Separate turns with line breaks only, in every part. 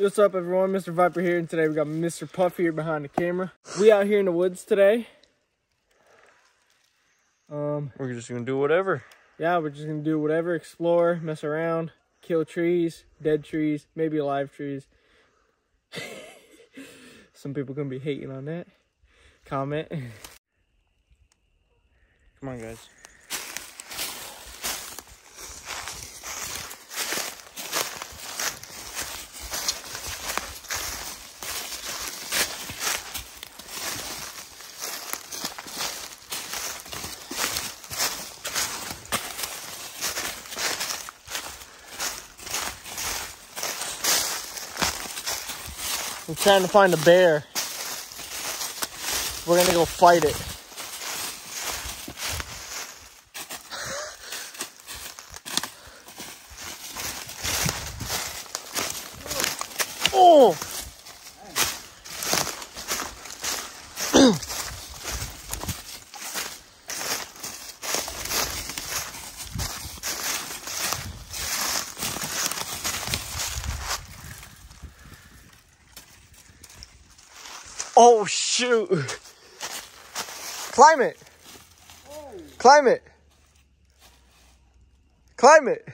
What's up, everyone? Mr. Viper here, and today we got Mr. Puff here behind the camera. We out here in the woods today.
We're just gonna do whatever.
Yeah, we're just gonna do whatever, explore, mess around, kill trees, dead trees, maybe alive trees. Some people gonna be hating on that. Comment.
Come on, guys.
I'm trying to find a bear. We're gonna go fight it. Oh! Oh, shoot. Climb it. Oh. Climb it. Climb it.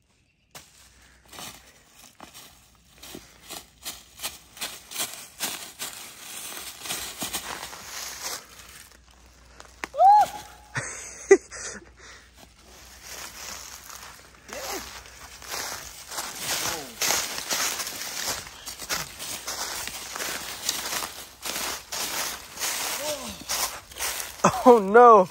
Oh no.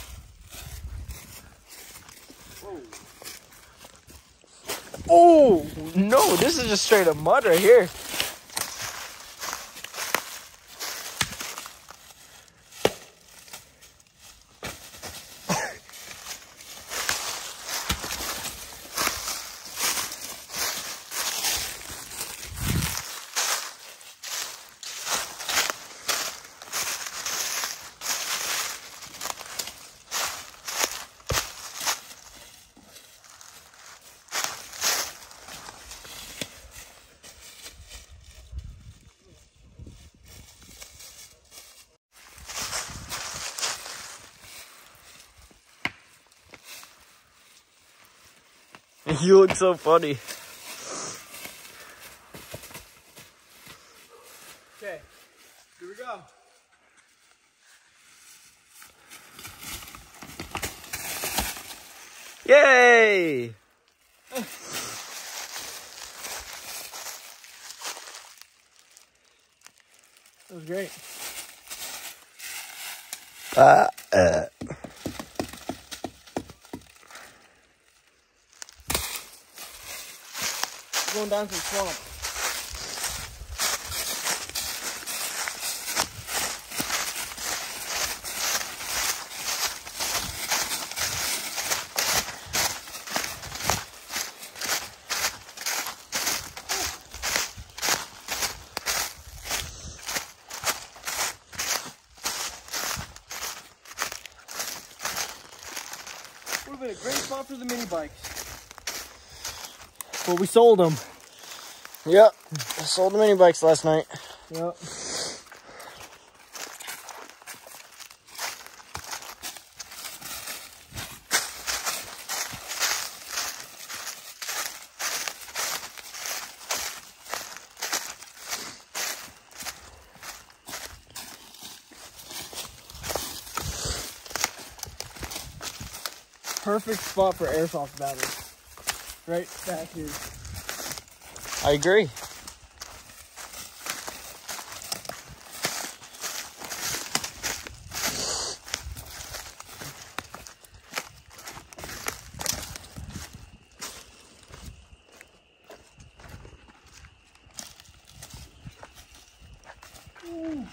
Oh no, this is just straight up mud right here. You look so funny. Okay, here we go.
Yay!
That was great. Going down to the swamp. Would have been a great spot for the mini bikes. Well, we sold them.
Yep, I sold the mini bikes last night.
Yep. Perfect spot for airsoft batteries. Right back here.
I agree.
Ooh.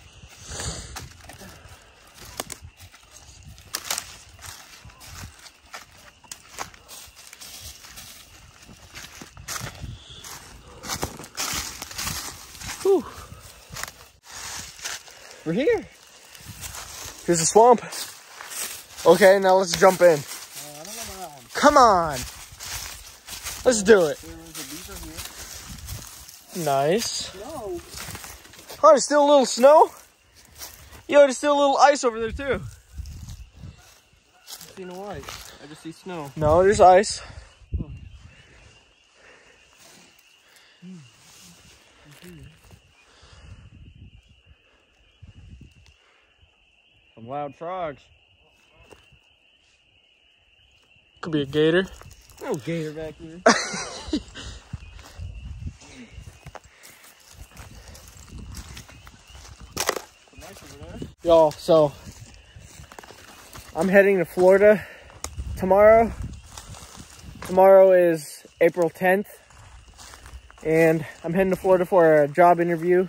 Whew. We're here.
Here's the swamp. Okay, now let's jump in.
I don't know about that one.
Come on. Let's do it.
There was a beaver here.
Nice.
No.
Oh, there's still a little snow. Yo, there's still a little ice over there too.
I see no ice. I just see snow.
No, there's ice.
Some loud frogs.
Could be a gator.
No gator back here.
Y'all, so I'm heading to Florida tomorrow. Tomorrow is April 10th. And I'm heading to Florida for a job interview.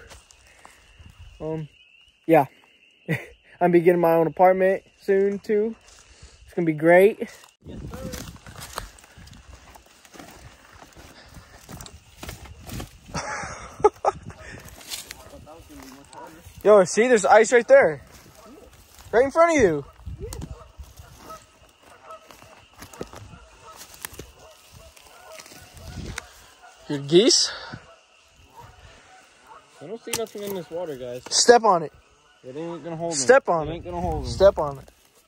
Yeah. I'm be getting my own apartment soon too. It's gonna be great.
Yes, sir.
Yo, see, there's ice right there. Right in front of you. Your geese?
I don't see nothing in this water, guys.
Step on it.
It ain't gonna hold them.
Step on it.
It ain't gonna hold them.
Step on it.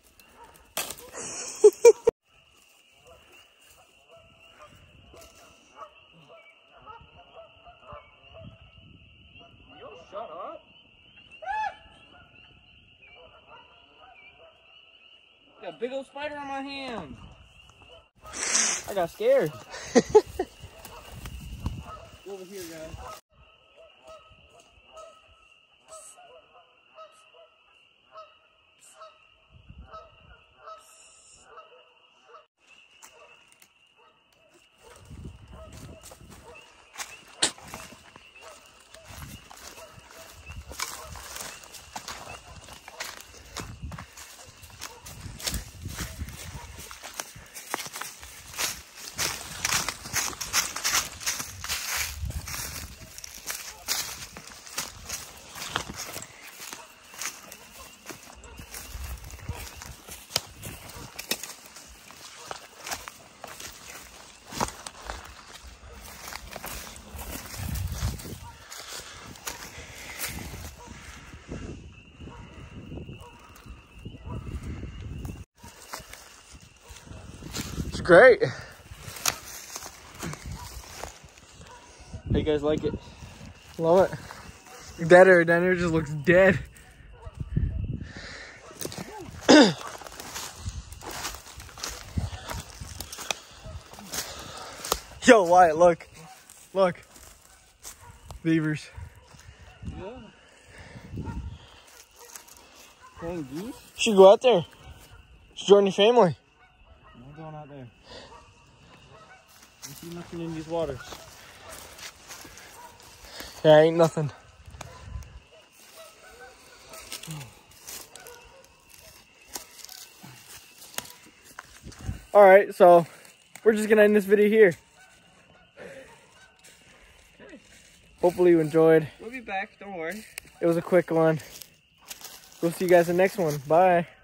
Yo, shut up. Got a big old spider on my hand. I got scared. Over here, guys.
It's great.
How you guys like it?
Love it. That area down here just looks dead. Yo, Wyatt, look. Look. Beavers.
Yeah. Dang geese?
You should go out there. Just join your family.
I'm going out there. I see nothing in these waters.
Yeah, ain't nothing. All right, so we're just gonna end this video here.
Okay.
Hopefully you enjoyed.
We'll be back, don't worry.
It was a quick one. We'll see you guys in the next one. Bye.